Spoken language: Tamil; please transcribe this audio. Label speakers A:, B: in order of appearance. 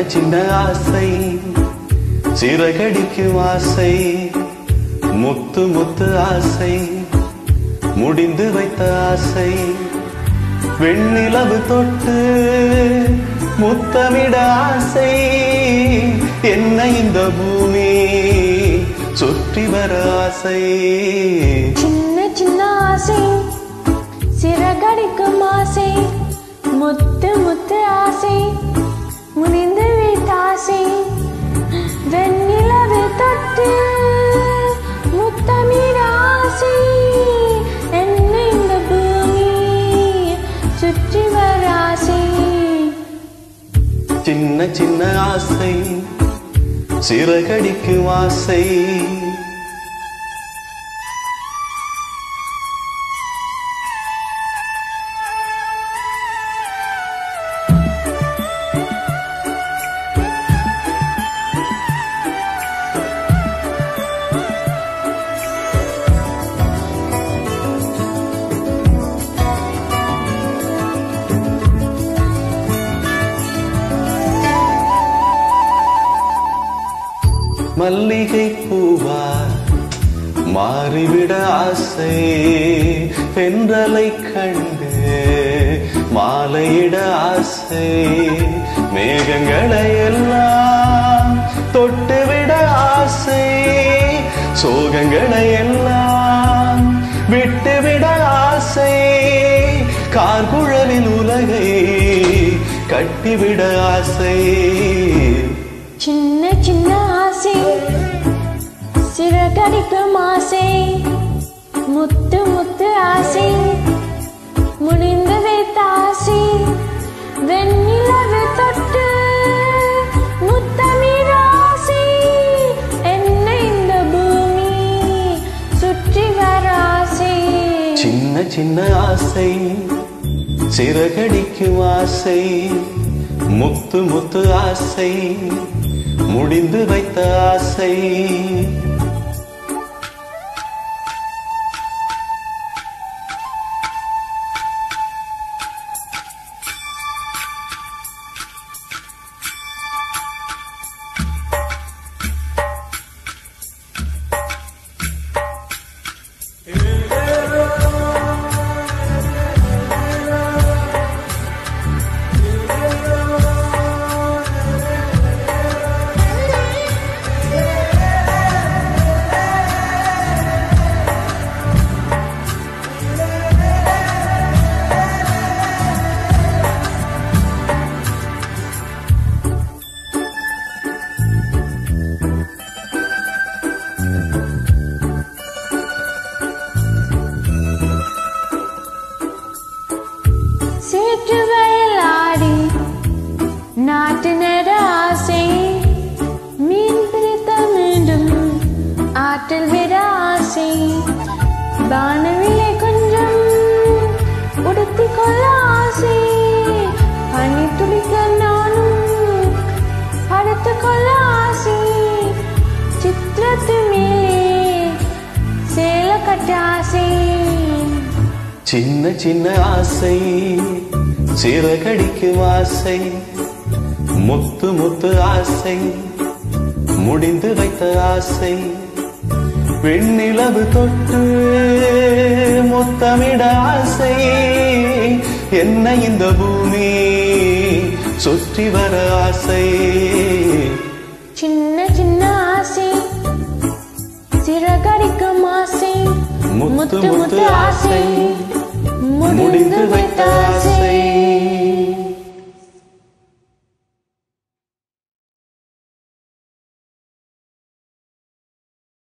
A: சின்ன ஆசை சிறகடிக்கும் ஆசை முத்து முத்து ஆசை முடிந்து வைத்த ஆசை வெண்ணிலவு தொட்டு முத்தமிட ஆசை என்ன இந்த பூமி சுற்றி வர ஆசை
B: சின்ன சின்ன ஆசை சிறகடிக்கும் ஆசை முத்து முத்து ஆசை முடிந்து வைத்த ஆசை வெண்ணிலவு தொட்டு முத்தமிட ஆசை என்ன இந்த பூமி சுற்றி வர ஆசை
A: சின்ன சின்ன ஆசை சிறகடிக்கும் ஆசை மல்லிகை பூவா மாறிவிட ஆசை பெண்களை கண்டு மாலையிட ஆசை மேகங்களை எல்லாம் தொட்டுவிட ஆசை சோகங்களை எல்லாம் விட்டுவிட ஆசை கார்குழலில் உலகை கட்டிவிட ஆசை
B: சின்ன சின்ன ஆசை சிறகடிக்கும் ஆசை முத்து முத்து ஆசை முடிந்து வைத்த ஆசை வெண்ணிலவு தொட்டு முத்தமிட ஆசை என்ன இந்த பூமி சுற்றி வர ஆசை
A: சின்ன சின்ன ஆசை சிறகடிக்கும் ஆசை முத்து முத்து ஆசை முடிந்து வைத்த ஆசை
B: சேற்று வயலாடி நாட்டு நட ஆசை மீன் பிடித்த மீண்டும் ஆற்றல் விட ஆசை வானவில்லை கொஞ்சம் உடுத்திக் கொள்ள ஆசை பனி துளிக்க நானும் படுத்துக் கொள்ள ஆசை சித்திரத்து மேலே சேல கட்ட ஆசை
A: சின்ன சின்ன ஆசை சிறகடிக்கும் ஆசை முத்து முத்து ஆசை முடிந்து வைத்த ஆசை வெண்ணிலவு தொட்டு முத்தமிட ஆசை என்ன இந்த பூமி சுற்றி வர ஆசை
B: சின்ன சின்ன ஆசை சிறகடிக்கும் ஆசை
A: முத்து முத்து ஆசை முடிந்து வைத்த ஆசை